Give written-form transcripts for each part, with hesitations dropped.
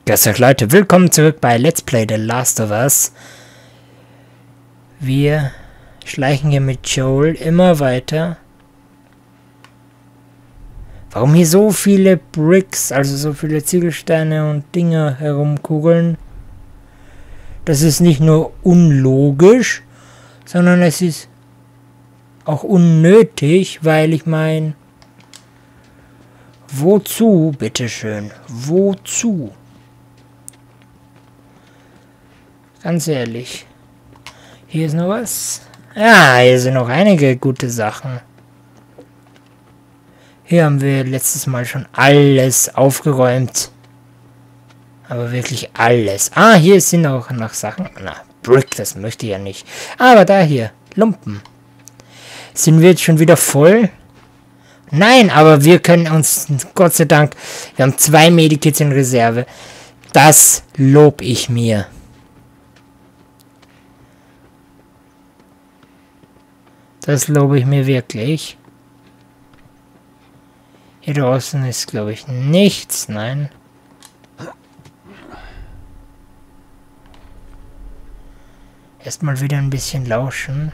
Grüß euch Leute, willkommen zurück bei Let's Play The Last of Us. Wir schleichen hier mit Joel immer weiter. Warum hier so viele Bricks, also so viele Ziegelsteine und Dinger herumkugeln? Das ist nicht nur unlogisch, sondern es ist auch unnötig, weil ich meine, wozu, bitteschön, wozu? Ganz ehrlich. Hier ist noch was. Ja, hier sind noch einige gute Sachen. Hier haben wir letztes Mal schon alles aufgeräumt. Aber wirklich alles. Ah, hier sind auch noch Sachen. Na, Brick, das möchte ich ja nicht. Aber da hier, Lumpen. Sind wir jetzt schon wieder voll? Nein, aber wir können uns, Gott sei Dank, wir haben 2 Medikits in Reserve. Das lob ich mir. Das lobe ich mir wirklich. Hier draußen ist, glaube ich, nichts. Nein. Erstmal wieder ein bisschen lauschen.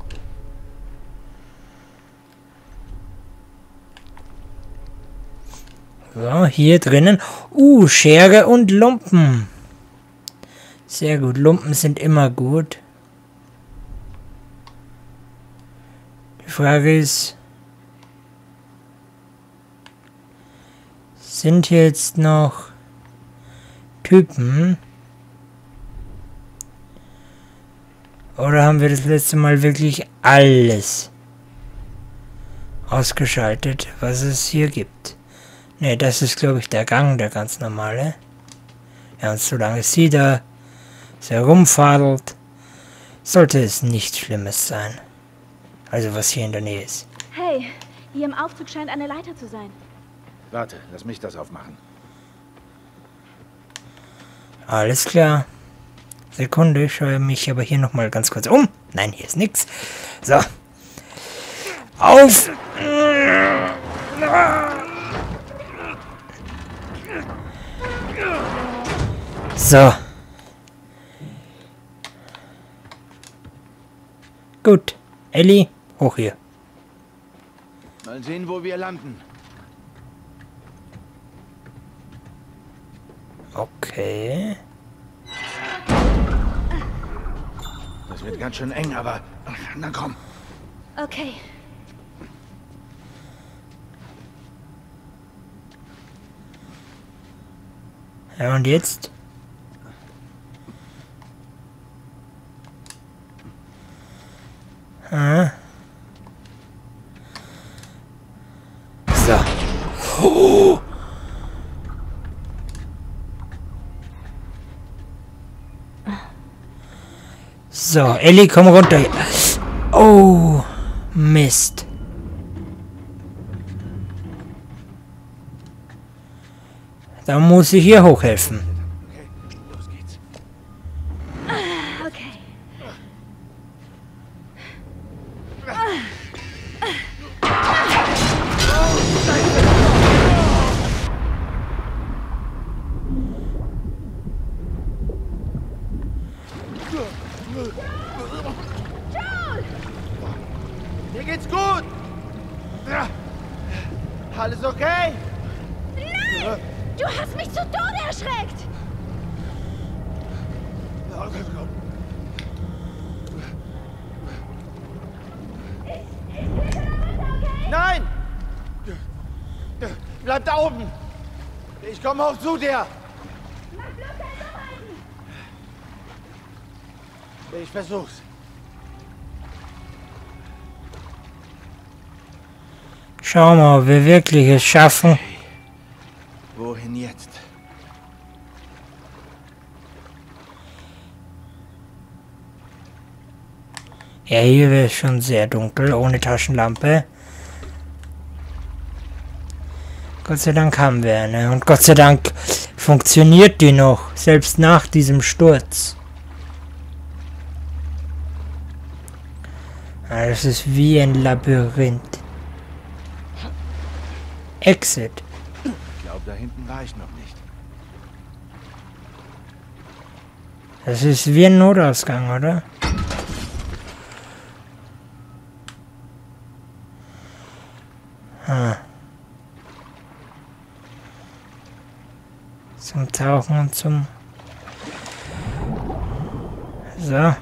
So, hier drinnen. Schere und Lumpen. Sehr gut. Lumpen sind immer gut. Die Frage ist, sind hier jetzt noch Typen? Oder haben wir das letzte Mal wirklich alles ausgeschaltet, was es hier gibt? Ne, das ist, glaube ich, der Gang, der ganz normale. Ja, und solange sie da herumfadelt, sollte es nichts Schlimmes sein. Also was hier in der Nähe ist. Hey, hier im Aufzug scheint eine Leiter zu sein. Warte, lass mich das aufmachen. Alles klar. Sekunde, ich schaue mich aber hier nochmal ganz kurz um. Nein, hier ist nichts. So. Auf! So. Gut. Ellie, hoch hier. Mal sehen, wo wir landen. Okay. Das wird ganz schön eng, aber... Na komm. Okay. Ja, und jetzt? Ah. So. Oh. So, Ellie, komm runter. Oh, Mist. Da muss ich hier hochhelfen. Okay, los geht's. Okay. Mir geht's gut. Ja. Alles okay? Nein! Du hast mich zu Tode erschreckt! Okay, komm. Nein! Bleib da oben! Ich komme auch zu dir! Ich versuch's. Schauen wir mal, ob wir wirklich es schaffen. Wohin jetzt? Ja, hier wäre es schon sehr dunkel, ohne Taschenlampe. Gott sei Dank haben wir eine. Und Gott sei Dank funktioniert die noch, selbst nach diesem Sturz. Ja, das ist wie ein Labyrinth. Exit. Ich glaube, da hinten war ich noch nicht. Das ist wie ein Notausgang, oder? Ah. Zum Tauchen und zum... So.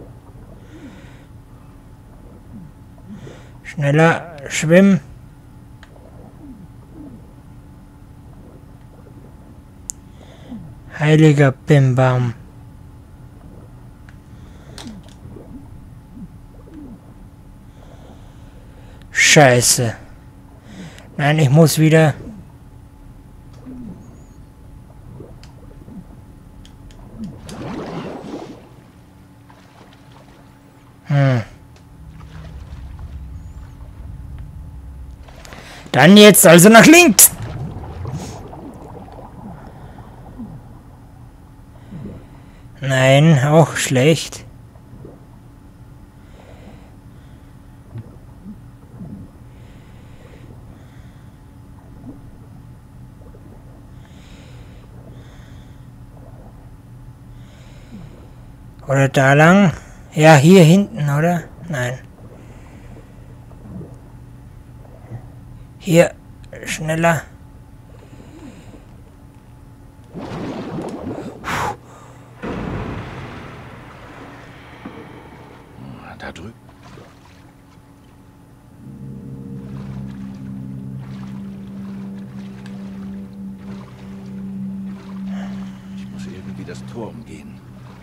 Schneller schwimmen. Heiliger Bimbaum. Scheiße. Nein, ich muss wieder... Dann jetzt also nach links. Nein, auch schlecht. Oder da lang? Ja, hier hinten, oder? Nein. Hier, schneller. Da drüben. Ich muss irgendwie das Tor umgehen.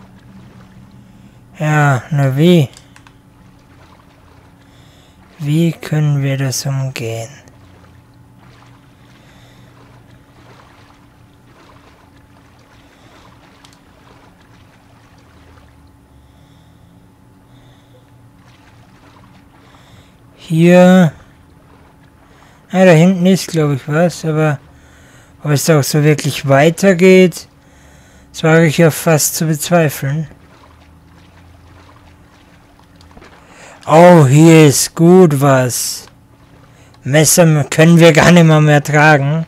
Ja, na wie? Wie können wir das umgehen? Hier... Ja, da hinten ist, glaube ich, was, aber ob es auch so wirklich weitergeht, das wage ich ja fast zu bezweifeln. Oh, hier ist gut was. Messer können wir gar nicht mehr tragen.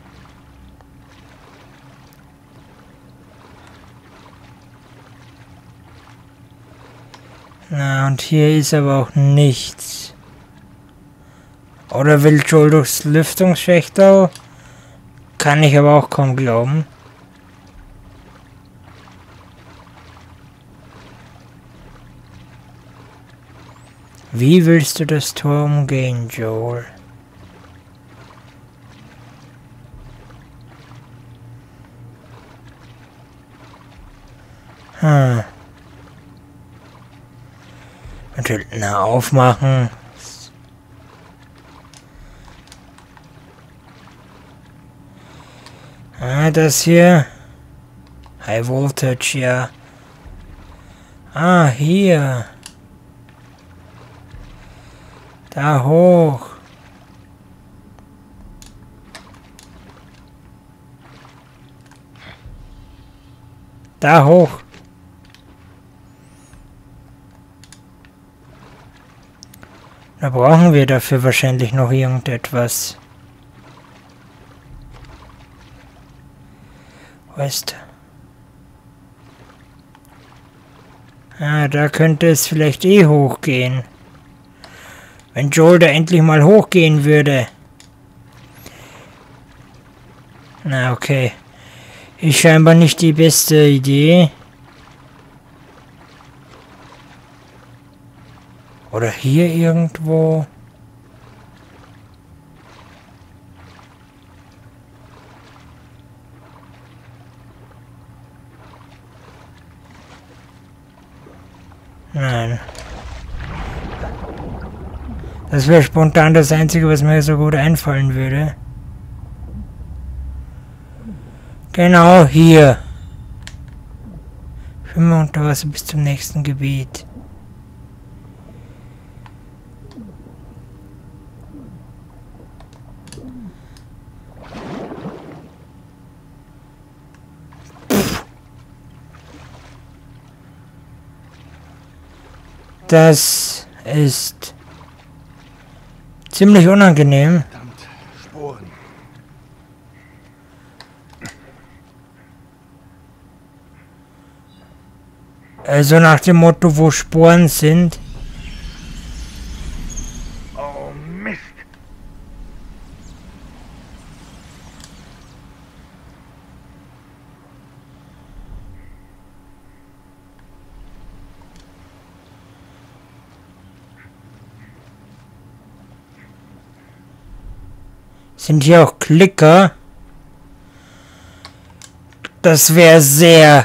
Na, und hier ist aber auch nichts. Oder will Joel durchs Lüftungsschächtel? Kann ich aber auch kaum glauben. Wie willst du das Tor umgehen, Joel? Natürlich, na, aufmachen. Ah, das hier. High Voltage, ja. Ah, hier. Da hoch. Da hoch. Da brauchen wir dafür wahrscheinlich noch irgendetwas. Wo ist er? Ah, da könnte es vielleicht eh hochgehen. Wenn Joel da endlich mal hochgehen würde. Na, okay. Ist scheinbar nicht die beste Idee. Oder hier irgendwo. Nein. Das wäre spontan das Einzige, was mir so gut einfallen würde. Genau hier. Schwimmen unter Wasser bis zum nächsten Gebiet. Das ist ziemlich unangenehm. Verdammt, Sporen. Also nach dem Motto, wo Sporen sind. Oh, Mist. Sind hier auch Klicker? Das wäre sehr,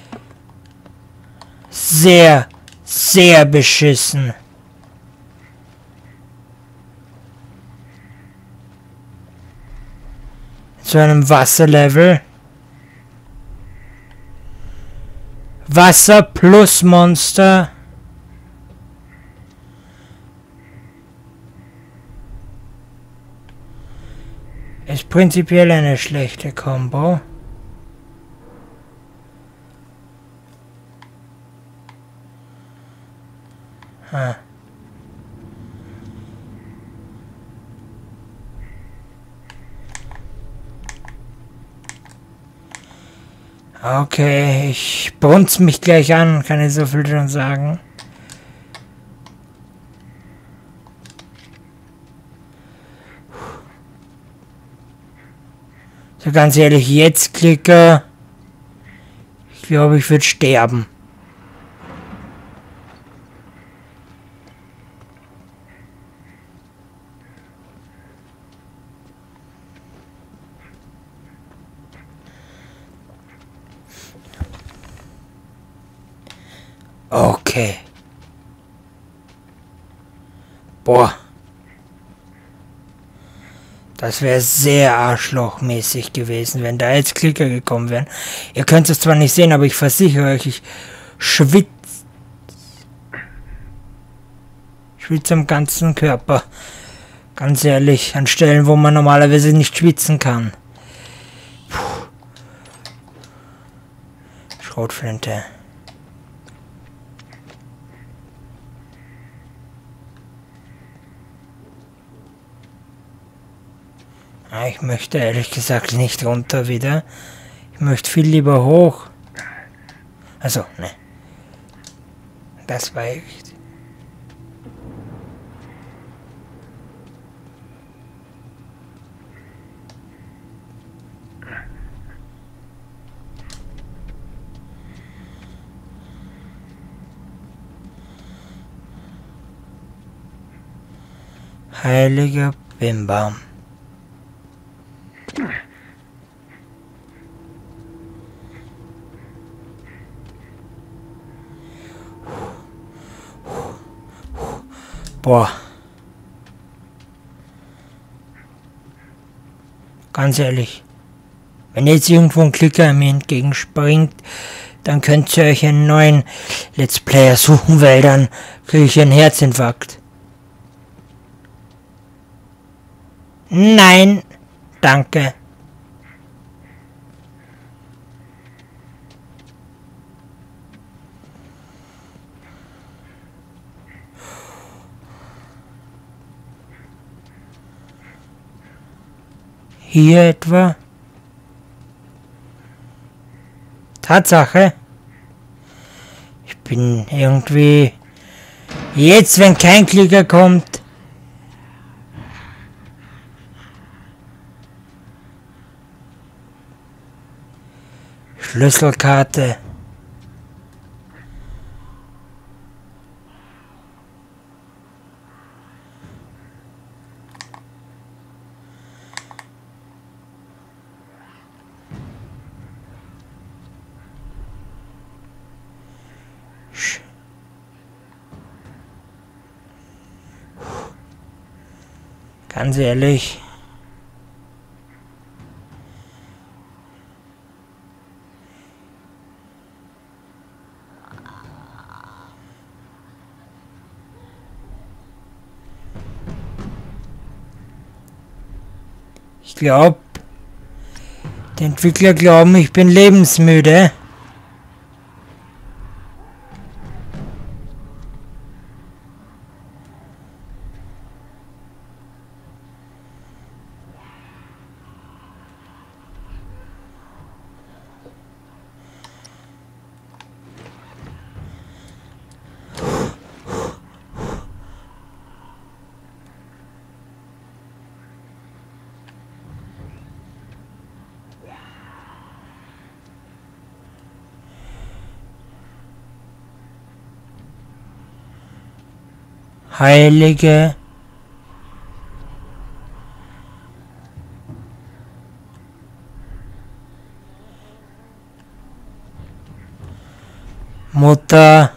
sehr beschissen. Zu einem Wasserlevel. Wasser plus Monster. Ist prinzipiell eine schlechte Combo. Ah. Okay, ich brunz mich gleich an, kann ich so viel schon sagen. So ganz ehrlich, jetzt Klicker. Ich glaube, ich würde sterben. Okay. Boah. Das wäre sehr arschlochmäßig gewesen, wenn da jetzt Klicker gekommen wären. Ihr könnt es zwar nicht sehen, aber ich versichere euch, ich schwitze am ganzen Körper. Ganz ehrlich, an Stellen, wo man normalerweise nicht schwitzen kann. Puh. Schrotflinte. Ich möchte ehrlich gesagt nicht runter wieder. Ich möchte viel lieber hoch. Also, ne. Das war echt. Heiliger Bimbam. Boah. Ganz ehrlich. Wenn jetzt irgendwo ein Klicker mir entgegenspringt, dann könnt ihr euch einen neuen Let's Player suchen, weil dann kriege ich einen Herzinfarkt. Nein, danke. Hier etwa? Tatsache. Ich bin irgendwie... Jetzt, wenn kein Klicker kommt... Schlüsselkarte. Ganz ehrlich. Ich glaube, die Entwickler glauben, ich bin lebensmüde. Heilige Mutter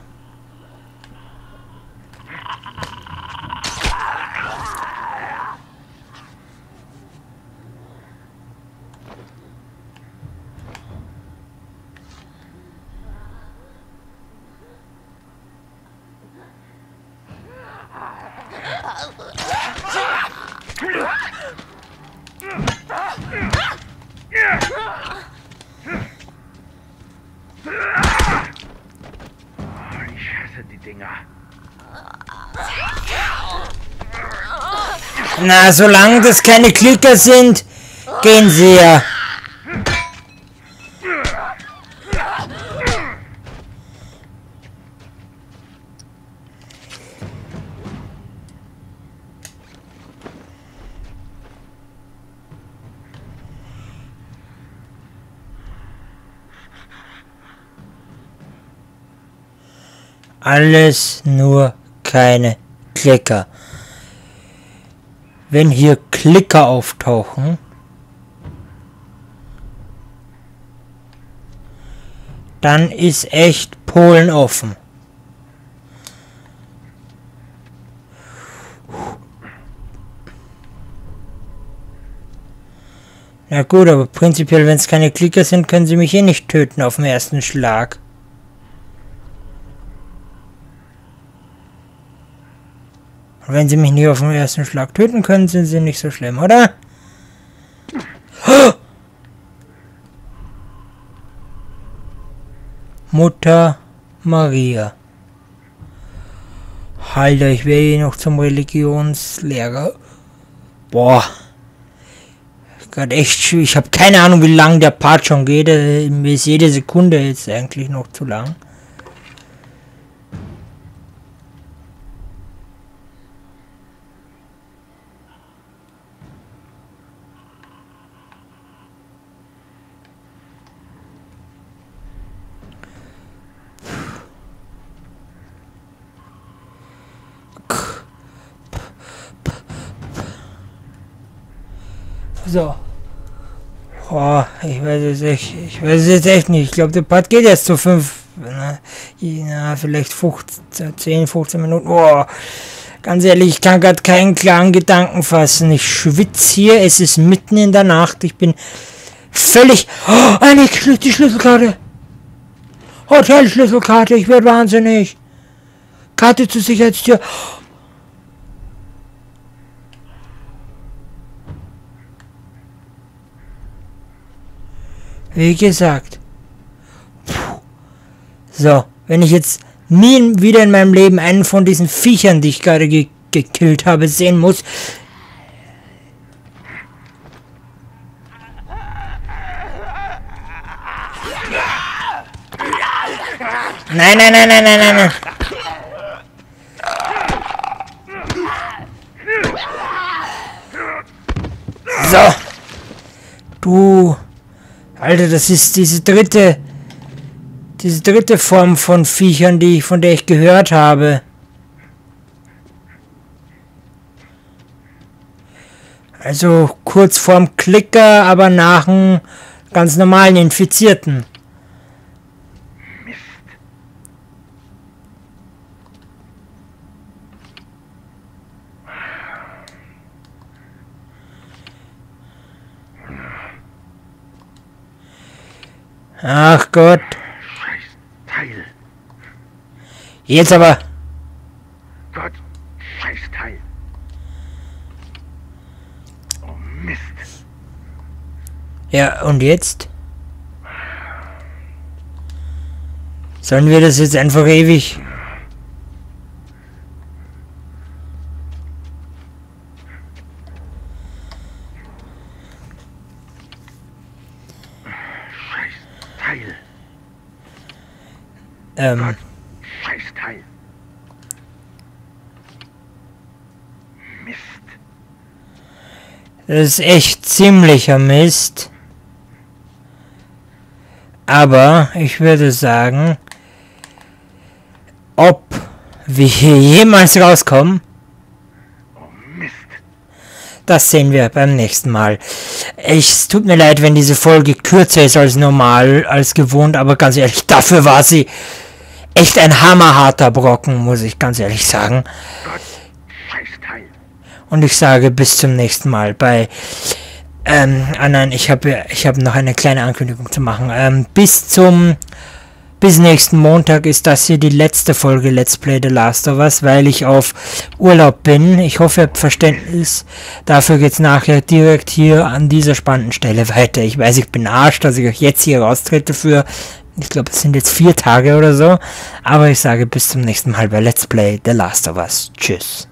Ich hasse die Dinger. Na, solange das keine Klicker sind, gehen sie ja. Alles nur keine Klicker. Wenn hier Klicker auftauchen, dann ist echt Polen offen. Na gut, aber prinzipiell, wenn es keine Klicker sind, können sie mich eh nicht töten auf den ersten Schlag. Und wenn sie mich nicht auf den ersten Schlag töten können, sind sie nicht so schlimm, oder? Mutter Maria. Alter, ich wäre eh noch zum Religionslehrer. Boah. Gerade echt schwierig. Ich habe keine Ahnung, wie lang der Part schon geht. Mir ist jede Sekunde jetzt eigentlich noch zu lang. So. Oh, ich weiß es jetzt echt nicht. Ich glaube, der Part geht jetzt zu 5, vielleicht 10, 15 Minuten. Oh, ganz ehrlich, ich kann gerade keinen klaren Gedanken fassen. Ich schwitze hier, es ist mitten in der Nacht. Ich bin völlig... Oh, die Schlüsselkarte. Hotelschlüsselkarte, ich werde wahnsinnig. Karte zur Sicherheitstür. Wie gesagt. So, wenn ich jetzt nie wieder in meinem Leben einen von diesen Viechern, die ich gerade gekillt habe, sehen muss. Nein. So. Du... Alter, das ist diese dritte Form von Viechern, von der ich gehört habe. Also kurz vorm Klicker, aber nach einem ganz normalen Infizierten. Mist. Ach Gott. Scheiß Teil. Jetzt aber. Gott, scheiß Teil. Oh Mist. Ja, und jetzt? Sollen wir das jetzt einfach ewig... Gott, scheiß Teil. Mist. Das ist echt ziemlicher Mist. Aber ich würde sagen, ob wir hier jemals rauskommen, das sehen wir beim nächsten Mal. Es tut mir leid, wenn diese Folge kürzer ist als normal, als gewohnt, aber ganz ehrlich, dafür war sie echt ein hammerharter Brocken, muss ich ganz ehrlich sagen. Und ich sage bis zum nächsten Mal bei... nein, ich hab noch eine kleine Ankündigung zu machen. Bis nächsten Montag ist das hier die letzte Folge Let's Play The Last of Us, weil ich auf Urlaub bin. Ich hoffe, ihr habt Verständnis. Dafür geht's nachher direkt hier an dieser spannenden Stelle weiter. Ich weiß, ich bin Arsch, dass ich euch jetzt hier raustrete für, ich glaube, es sind jetzt 4 Tage oder so. Aber ich sage bis zum nächsten Mal bei Let's Play The Last of Us. Tschüss.